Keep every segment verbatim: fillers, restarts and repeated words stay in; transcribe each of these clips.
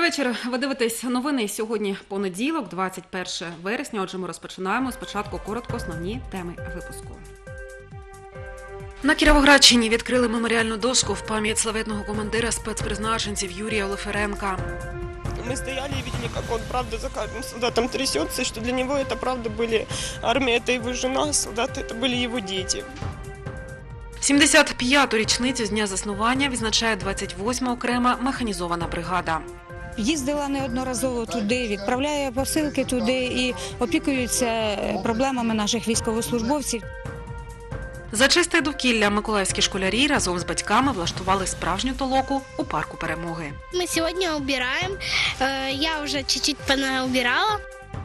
вечір. Ви дивитесь новини сьогодні понеділок, двадцять перше вересня. Отже, ми розпочинаємо. Спочатку коротко основні теми випуску. На Кіровоградщині відкрили меморіальну дошку в пам'ять славетного командира спецпризначенців Юрія Олефіренка. Мы стояли и видели, как он, правда, за каждым солдатом трясется, и что для него это, правда, были армия, это его жена, солдаты, это были его дети. сімдесят п'яту річницю з дня заснування відзначає двадцять восьма окрема механізована бригада. Їздила неодноразово туди, відправляє посилки туди і опікується проблемами наших військовослужбовців. За чисте довкілля миколаївські школярі разом з батьками влаштували справжню толоку у парку Перемоги. Мы сегодня убираем. Я уже чуть-чуть понаубирала.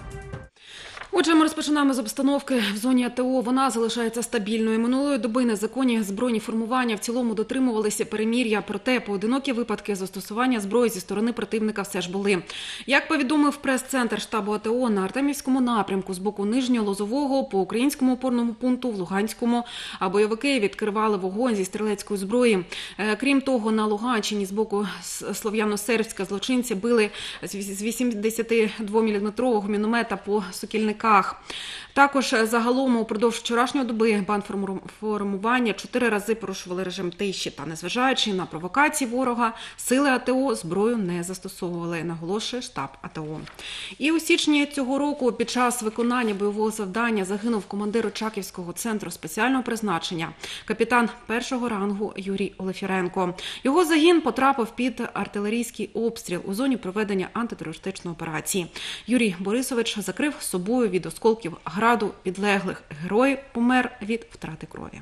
Отже, ми розпочинаємо з обстановки в зоні АТО. Вона залишається стабільною. Минулої доби незаконні збройні формування в цілому дотримувалися перемир'я, проте поодинокі випадки застосування зброї зі сторони противника все ж були. Як повідомив прес-центр штабу АТО, на Артемівському напрямку з боку Нижнього Лозового по українському опорному пункту в Луганському бойовики відкривали вогонь зі стрілецької зброї. Крім того, на Луганщині з боку Слов'яно-Сербська злочинці били з вісімдесятидвоміліметрового міномета по Сокільниках. Також загалом упродовж вчорашньої доби бандформування чотири рази порушували режим тиші. Та незважаючи на провокації ворога, сили АТО зброю не застосовували, наголошує штаб АТО. І у січні цього року під час виконання бойового завдання загинув командир Очаківського центру спеціального призначення, капітан першого рангу Юрій Олефіренко. Його загін потрапив під артилерійський обстріл у зоні проведення антитерористичної операції. Юрій Борисович закрив собою від осколків граду підлеглих. Герой помер від втрати крові.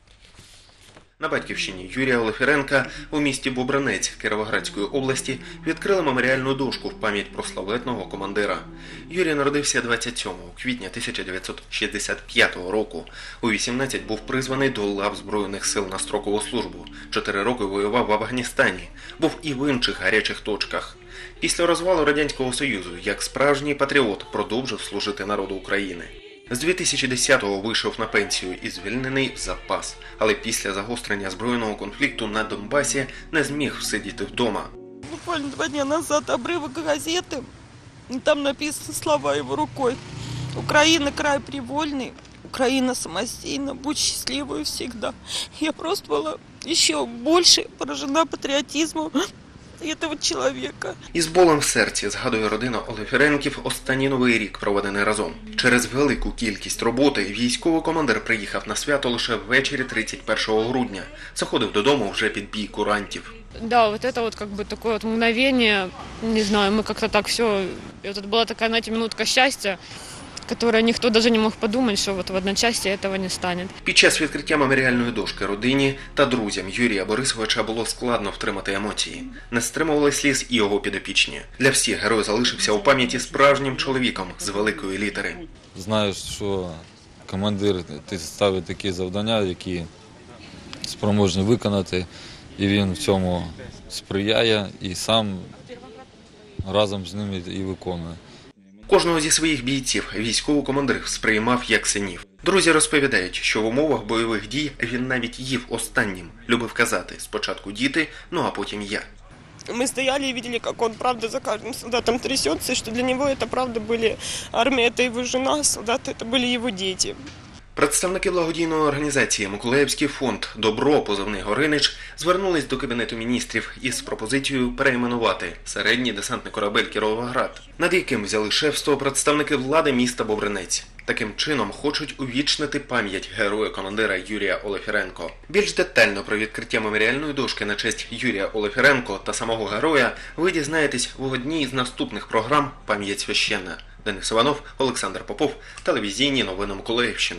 На батьківщині Юрія Олефіренка у місті Бобринець Кіровоградської області відкрили меморіальну дошку в пам'ять про славетного командира. Юрій народився двадцять сьомого квітня тисяча дев'ятсот шістдесят п'ятого року. У вісімнадцять був призваний до лав Збройних сил на строкову службу. Чотири роки воював в Афганістані. Був і в інших гарячих точках. Після розвалу Радянського Союзу, як справжній патріот, продовжив служити народу України. З дві тисячі десятого вийшов на пенсію і звільнений в запас, але після загострення збройного конфлікту на Донбасі не зміг сидіти вдома. Буквально два дня назад обрывок газеты, там написаны слова его рукой. «Украина – край привольный, Украина самостийна, будь счастливой всегда». Я просто была еще больше поражена патриотизмом этого чоловіка. Із болем в серці згадує родина Олефіренків останній новий рік, проведений разом. Через велику кількість роботи військовий командир приїхав на свято лише ввечері тридцять першого грудня. Заходив додому вже під бій курантів. Да, вот это вот как бы такое вот мгновение, не знаю, мы как-то так все, это была такая, знаете, минутка счастья, которое ніхто навіть не мог подумати, що от в одночасье цього не стане. Під час відкриття меморіальної дошки родині та друзям Юрія Борисовича було складно втримати емоції. Не стримували сліз і його підопічні. Для всіх герой залишився у пам'яті справжнім чоловіком з великої літери. Знаєш, що командир ставить такі завдання, які спроможні виконати, і він в цьому сприяє і сам разом з ними і виконує. Кожного зі своїх бійців військовий командир сприймав як синів. Друзі розповідають, що в умовах бойових дій він навіть їв останнім. Любив казати: спочатку діти, ну а потім я. Мы стояли и видели, как он, правда, за каждым солдатом трясется, и что для него это, правда, были армия, это его жена, солдаты, это были его дети. Представники благодійної організації «Миколаївський фонд Добро», позивний Горинич, звернулись до Кабінету міністрів із пропозицією перейменувати середній десантний корабель «Кіровоград», над яким взяли шефство представники влади міста Бобринець. Таким чином хочуть увічнити пам'ять героя-командира Юрія Олефіренко. Більш детально про відкриття меморіальної дошки на честь Юрія Олефіренко та самого героя ви дізнаєтесь в одній з наступних програм «Пам'ять священна». Денис Іванов, Олександр Попов, телевізійні новини Миколаївщини.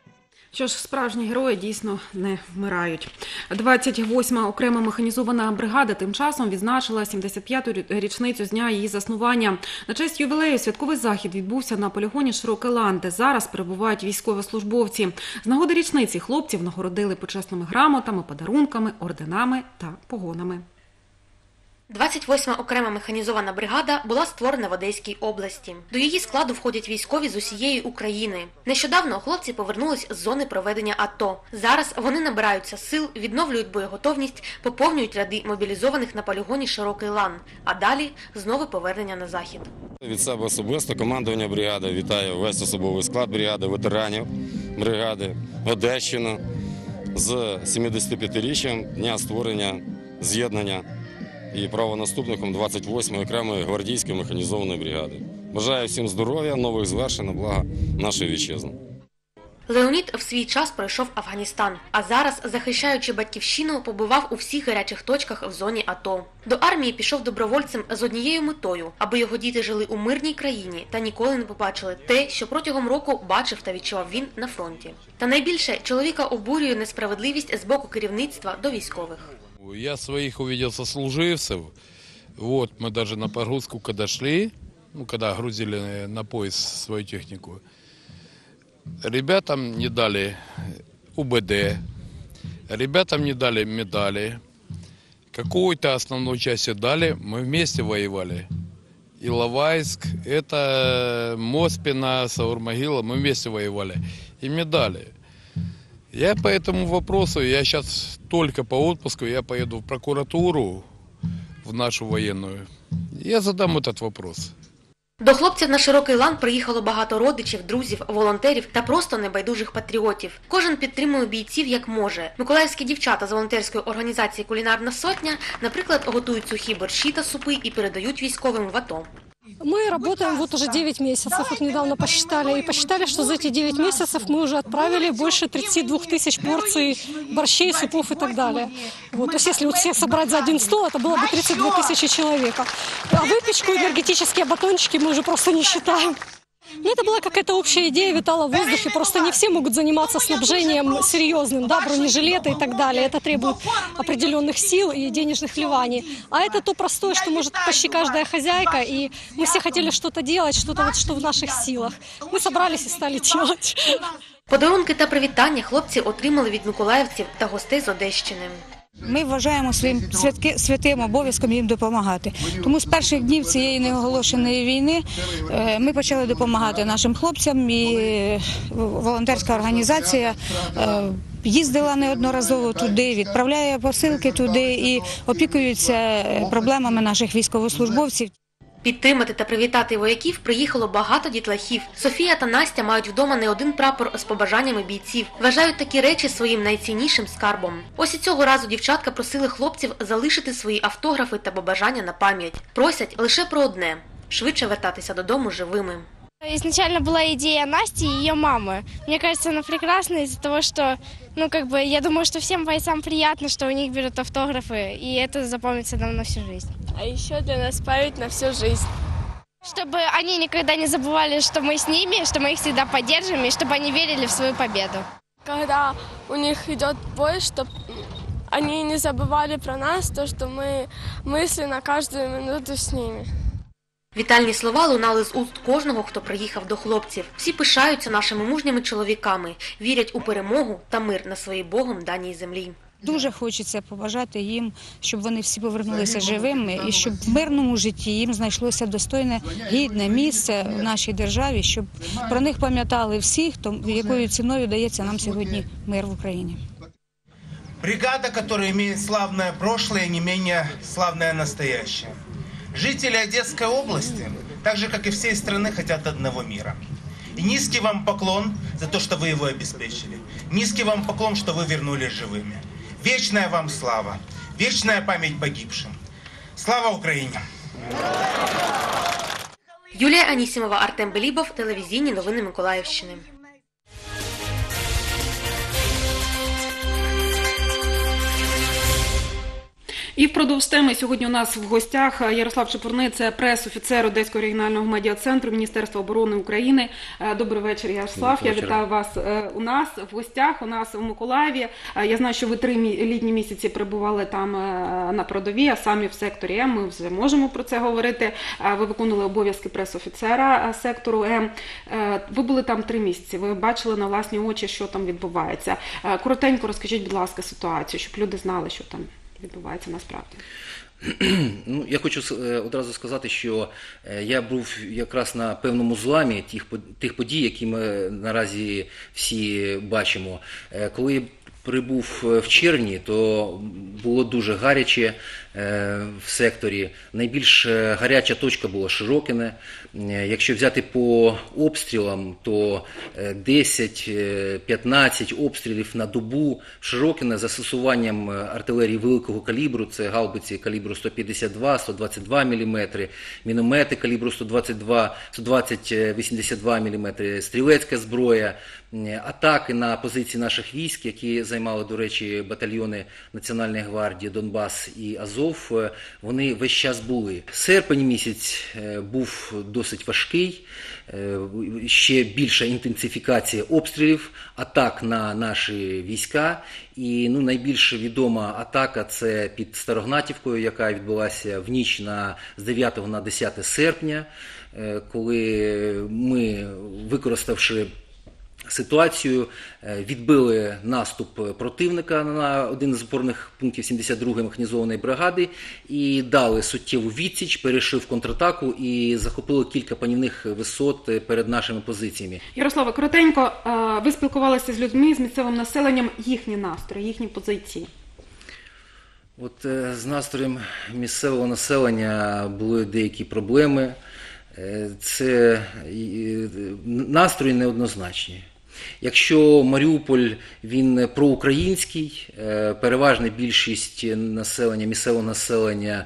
Що ж, справжні герої дійсно не вмирають. двадцять восьма окрема механізована бригада тим часом відзначила сімдесят п'яту річницю з дня її заснування. На честь ювілею святковий захід відбувся на полігоні «Широкий лан», де зараз перебувають військовослужбовці. З нагоди річниці хлопців нагородили почесними грамотами, подарунками, орденами та погонами. двадцять восьма окрема механізована бригада була створена в Одеській області. До її складу входять військові з усієї України. Нещодавно хлопці повернулись з зони проведення АТО. Зараз вони набираються сил, відновлюють боєготовність, поповнюють ряди мобілізованих на полігоні «Широкий лан», а далі знову повернення на захід. Від себе особисто командування бригади вітаю весь особовий склад бригади, ветеранів бригади, Одещину з сімдесятип'ятиріччям дня створення з'єднання і правонаступником двадцять восьмої окремої гвардійської механізованої бригади. Бажаю всім здоров'я, нових звершень на благо нашої вітчизни. Леонід в свій час пройшов Афганістан, а зараз, захищаючи батьківщину, побував у всіх гарячих точках в зоні АТО. До армії пішов добровольцем з однією метою – аби його діти жили у мирній країні та ніколи не побачили те, що протягом року бачив та відчував він на фронті. Та найбільше чоловіка обурює несправедливість з боку керівництва до військових. Я своих увидел сослуживцев. Вот, мы даже на погрузку когда шли, ну, когда грузили на поезд свою технику, ребятам не дали УБД, ребятам не дали медали. Какую-то основную часть дали, мы вместе воевали. Иловайск, это Моспина, Саурмогила, мы вместе воевали. И медали. Я по этому вопросу, я сейчас только по отпуску, я поеду в прокуратуру, в нашу военную, я задам этот вопрос. До хлопців на «Широкий лан» приїхало багато родичів, друзів, волонтерів та просто небайдужих патріотів. Кожен підтримує бійців як може. Миколаївські дівчата з волонтерської організації «Кулінарна сотня», наприклад, готують сухі борщі та супи і передають військовим в АТО. Мы работаем вот уже девять месяцев, вот недавно посчитали, и посчитали, что за эти девять месяцев мы уже отправили больше тридцати двух тысяч порций борщей, супов и так далее. Вот, то есть если вот всех собрать за один стол, это было бы тридцать две тысячи человека. А выпечку, энергетические батончики мы уже просто не считаем. Ну, это была какая-то общая идея, витала в воздухе, просто не все могут заниматься снабжением серьезным, да, бронежилеты и так далее. Это требует определенных сил и денежных вливаний. А это то простое, что может почти каждая хозяйка, и мы все хотели что-то делать, что-то вот, что в наших силах. Мы собрались и стали делать. Подарунки та привітання хлопці отримали від миколаївців та гостей з Одещини. Ми вважаємо своїм святки- святим обов'язком їм допомагати. Тому з перших днів цієї неоголошеної війни е, ми почали допомагати нашим хлопцям, і е, волонтерська організація е, їздила неодноразово туди, відправляє посилки туди і опікується проблемами наших військовослужбовців. Підтримати та привітати вояків приїхало багато дітлахів. Софія та Настя мають вдома не один прапор з побажаннями бійців. Вважають такі речі своїм найціннішим скарбом. Ось і цього разу дівчатка просили хлопців залишити свої автографи та побажання на пам'ять. Просять лише про одне – швидше вертатися додому живими. Изначально была идея Насти и ее мамы. Мне кажется, она прекрасна из-за того, что, ну, как бы, я думаю, что всем бойцам приятно, что у них берут автографы, и это запомнится нам на всю жизнь. А еще для нас память на всю жизнь. Чтобы они никогда не забывали, что мы с ними, что мы их всегда поддержим, и чтобы они верили в свою победу. Когда у них идет бой, чтобы они не забывали про нас, то, что мы мысленно каждую минуту с ними. Вітальні слова лунали з уст кожного, хто приїхав до хлопців. Всі пишаються нашими мужніми чоловіками, вірять у перемогу та мир на своїй Богом даній землі. Дуже хочеться побажати їм, щоб вони всі повернулися живими і щоб в мирному житті їм знайшлося достойне, гідне місце в нашій державі, щоб про них пам'ятали всі, якою ціною дається нам сьогодні мир в Україні. Бригада, которая имеет славное прошлое и не менее славное настоящее. Жители Одесской области, так же, как и всей страны, хотят одного мира. И низкий вам поклон за то, что вы его обеспечили. Низкий вам поклон, что вы вернулись живыми. Вечная вам слава, вечная память погибшим. Слава Украине! Юлія Анісімова, Артем Белібов, телевізійні новини Миколаївщини. І впродовж теми сьогодні у нас в гостях Ярослав Чепурний, це прес-офіцер Одеського регіонального медіа-центру Міністерства оборони України. Добрий вечір, Ярослав. Я вітаю вас у нас в гостях, у нас у Миколаєві. Я знаю, що ви три літні місяці перебували там на передовій, а самі в секторі М. Ми вже можемо про це говорити. Ви виконували обов'язки прес-офіцера сектору М. Ви були там три місяці. Ви бачили на власні очі, що там відбувається. Коротенько розкажіть, будь ласка, ситуацію, щоб люди знали, що там відбувається насправді? Ну, я хочу е, одразу сказати, що е, я був якраз на певному зламі тих, по- тих подій, які ми наразі всі бачимо. Е, Коли прибув в червні, то було дуже гаряче е, в секторі. Найбільш е, гаряча точка була Широкине. Е, Якщо взяти по обстрілам, то е, десять-п'ятнадцять обстрілів на добу в Широкине з застосуванням артилерії великого калібру, це гаубиці калібру сто п'ятдесят два - сто двадцять два міліметри, міномети калібру сто двадцять два - сто двадцять - вісімдесят два міліметри, стрілецька зброя, е, атаки на позиції наших військ, які займали, до речі, батальйони Національної гвардії, Донбас і Азов, е, вони весь час були. Серпень місяць е, був досить важкий, е, ще більша інтенсифікація обстрілів, атак на наші війська. І ну, найбільш відома атака – це під Старогнатівкою, яка відбулася в ніч на, з дев'ятого на десяте серпня, е, коли ми, використавши ситуацію, відбили наступ противника на один з опорних пунктів сімдесят другої механізованої бригади і дали суттєву відсіч, перейшли в контратаку і захопили кілька панівних висот перед нашими позиціями. Ярославе, коротенько, е, ви спілкувалися з людьми, з місцевим населенням, їхні настрої, їхні позиції? От е, з настроєм місцевого населення були деякі проблеми. Е, Це е, настрої неоднозначні. Якщо Маріуполь, він проукраїнський, е, переважна більшість населення, місцевого населення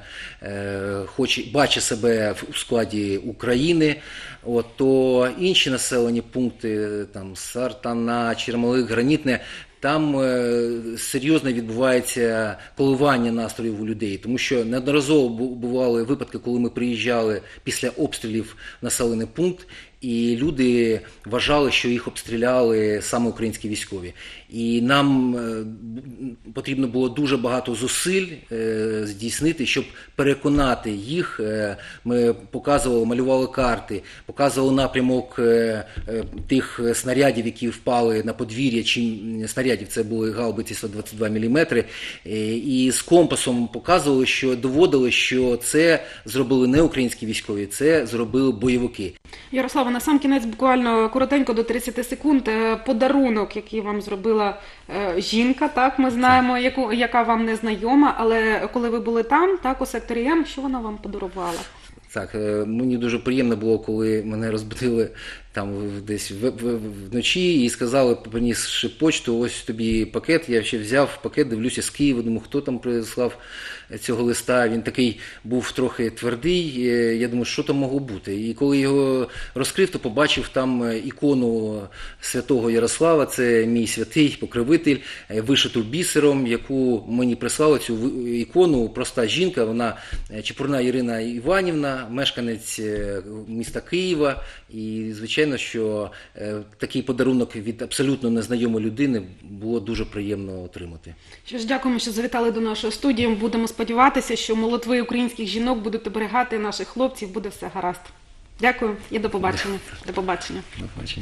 е, хоче, бачить себе у складі України, от, то інші населені пункти, там Сартана, Чермалик, Гранітне, там е, серйозно відбувається коливання настроїв у людей, тому що неодноразово бували випадки, коли ми приїжджали після обстрілів в населений пункт, і люди вважали, що їх обстріляли саме українські військові. І нам е, потрібно було дуже багато зусиль е, здійснити, щоб переконати їх. Е, ми показували, малювали карти, показували напрямок е, е, тих снарядів, які впали на подвір'я, чи снарядів, це були гаубиці сто двадцять два міліметри, е, і з компасом показували, що доводили, що це зробили не українські військові, це зробили бойовики. Ярославе, на сам кінець буквально коротенько до тридцяти секунд. Е, Подарунок, який вам зробила е, жінка, так, ми знаємо, яку, яка вам не знайома, але коли ви були там, так, у секторі М, що вона вам подарувала? Так, е, мені дуже приємно було, коли мене розбудили там десь в- в- вночі і сказали, принісши почту, ось тобі пакет. Я ще взяв пакет, дивлюся з Києва, думаю, хто там прислав цього листа. Він такий був трохи твердий, е, я думаю, що там могло бути. І коли його розкрив, то побачив там ікону святого Ярослава, це мій святий покровитель, е, вишиту бісером, яку мені прислали цю ви- ікону, проста жінка, вона е, Чепурна Ірина Іванівна, мешканець е, міста Києва, і звичайно, що е, такий подарунок від абсолютно незнайомої людини було дуже приємно отримати. Що ж, дякуємо, що завітали до нашої студії. Будемо сподіватися, що молитви українських жінок будуть оберігати наших хлопців, буде все гаразд. Дякую і до побачення. До побачення. До побачення.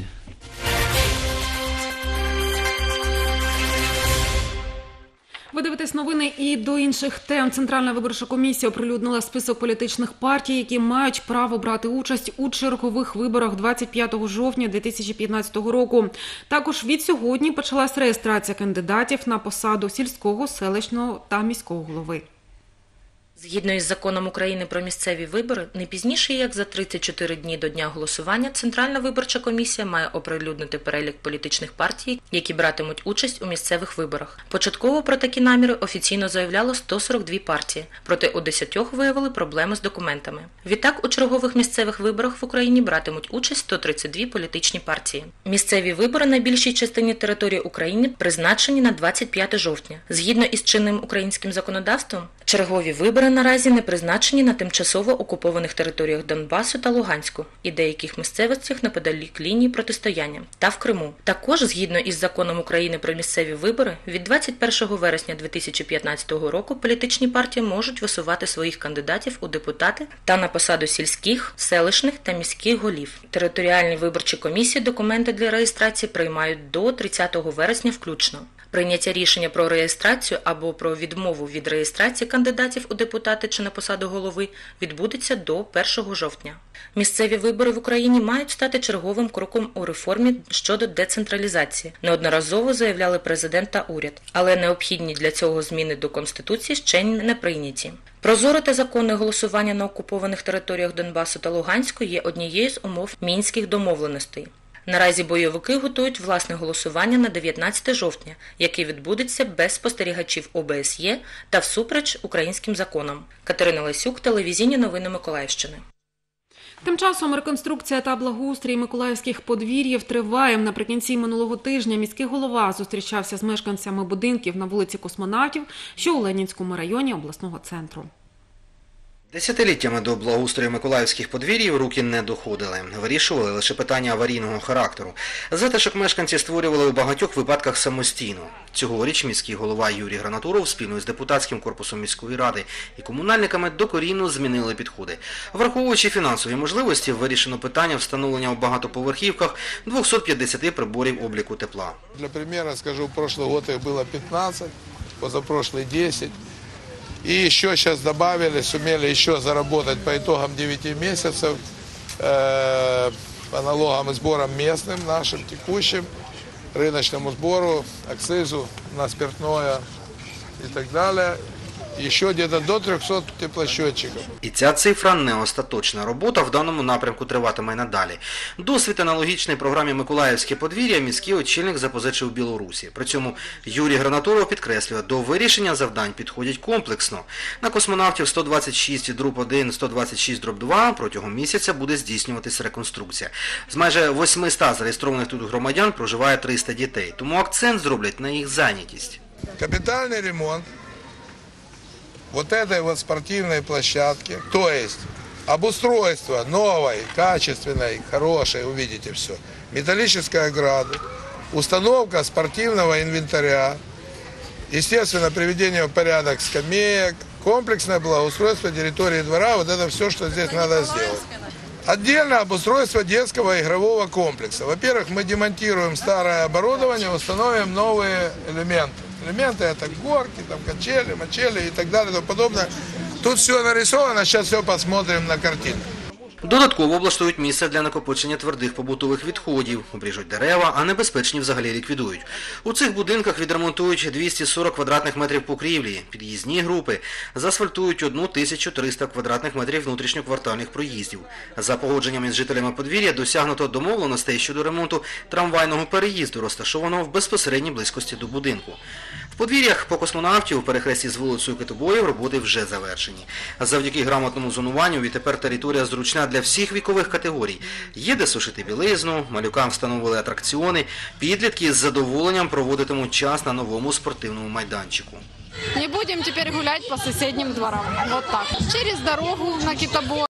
Ви дивитесь новини і до інших тем. Центральна виборча комісія оприлюднила список політичних партій, які мають право брати участь у чергових виборах двадцять п'ятого жовтня дві тисячі п'ятнадцятого року. Також від сьогодні почалась реєстрація кандидатів на посаду сільського, селищного та міського голови. Згідно із законом України про місцеві вибори, не пізніше, як за тридцять чотири дні до дня голосування, Центральна виборча комісія має оприлюднити перелік політичних партій, які братимуть участь у місцевих виборах. Початково про такі наміри офіційно заявляло сто сорок дві партії, проте у десятьох виявили проблеми з документами. Відтак, у чергових місцевих виборах в Україні братимуть участь сто тридцять дві політичні партії. Місцеві вибори на більшій частині території України призначені на двадцять п'яте жовтня. Згідно із чинним українським законодавством, чергові вибори наразі не призначені на тимчасово окупованих територіях Донбасу та Луганську і деяких місцевостях неподалік лінії протистояння та в Криму. Також, згідно із законом України про місцеві вибори, від двадцять першого вересня дві тисячі п'ятнадцятого року політичні партії можуть висувати своїх кандидатів у депутати та на посаду сільських, селищних та міських голів. Територіальні виборчі комісії документи для реєстрації приймають до тридцятого вересня включно. Прийняття рішення про реєстрацію або про відмову від реєстрації кандидатів у депутати чи на посаду голови відбудеться до першого жовтня. Місцеві вибори в Україні мають стати черговим кроком у реформі щодо децентралізації. Неодноразово заявляли президент та уряд. Але необхідні для цього зміни до Конституції ще не прийняті. Прозоре та законне голосування на окупованих територіях Донбасу та Луганську є однією з умов Мінських домовленостей. Наразі бойовики готують власне голосування на дев'ятнадцяте жовтня, яке відбудеться без спостерігачів О Б С Є та всупереч українським законам. Катерина Лесюк, телевізійні новини Миколаївщини. Тим часом реконструкція та благоустрій миколаївських подвір'їв триває. Наприкінці минулого тижня міський голова зустрічався з мешканцями будинків на вулиці Космонавтів, що у Ленінському районі обласного центру. Десятиліттями до благоустрою миколаївських подвір'їв руки не доходили. Вирішували лише питання аварійного характеру. Затишок мешканці створювали у багатьох випадках самостійно. Цьогоріч міський голова Юрій Гранатуров спільно з депутатським корпусом міської ради і комунальниками докорінно змінили підходи. Враховуючи фінансові можливості, вирішено питання встановлення у багатоповерхівках двісті п'ятдесят приборів обліку тепла. Для примера скажу, в прошлый год их было пятнадцать, позапрошлый десять. И еще сейчас добавили, сумели еще заработать по итогам девяти месяцев э, по налогам и сборам местным, нашим текущим, рыночному сбору, акцизу на спиртное и так далее. Еще где-то до трьохсот теплосчетчиков. І ця цифра не остаточна. Робота в даному напрямку триватиме надалі. Досвід аналогічний програмі «Миколаївське подвір'я» міський очільник запозичив у Білорусі. При цьому Юрій Гранатуров підкреслює, до вирішення завдань підходять комплексно. На Космонавтів сто двадцять шість дроб один, сто двадцять шість дроб два протягом місяця буде здійснюватись реконструкція. З майже восьмисот зареєстрованих тут громадян проживає триста дітей, тому акцент зроблять на їх зайнятість. Капітальний ремонт вот этой вот спортивной площадки, то есть обустройство новой, качественной, хорошей, увидите все, металлической ограды, установка спортивного инвентаря, естественно, приведение в порядок скамеек, комплексное благоустройство территории двора, вот это все, что здесь надо сделать. Отдельно обустройство детского игрового комплекса. Во-первых, мы демонтируем старое оборудование, установим новые элементы. Элементы это горки, там, качели, мочели и так далее и тому подобное. Тут все нарисовано, сейчас все посмотрим на картинку. Додатково облаштують місце для накопичення твердих побутових відходів, обріжуть дерева, а небезпечні взагалі ліквідують. У цих будинках відремонтують двісті сорок квадратних метрів покрівлі, під'їзні групи, заасфальтують тисячу триста квадратних метрів внутрішньоквартальних проїздів. За погодженням із жителями подвір'я досягнуто домовленостей щодо ремонту трамвайного переїзду, розташованого в безпосередній близькості до будинку. В подвір'ях по Космонавтів у перехресті з вулицею Китобоїв роботи вже завершені. Завдяки грамотному зонуванню відтепер територія зручна для всіх вікових категорій. Є де сушити білизну, малюкам встановили атракціони, підлітки з задоволенням проводитимуть час на новому спортивному майданчику. Не будем теперь гулять по соседним дворам. Вот так. Через дорогу на Китобой.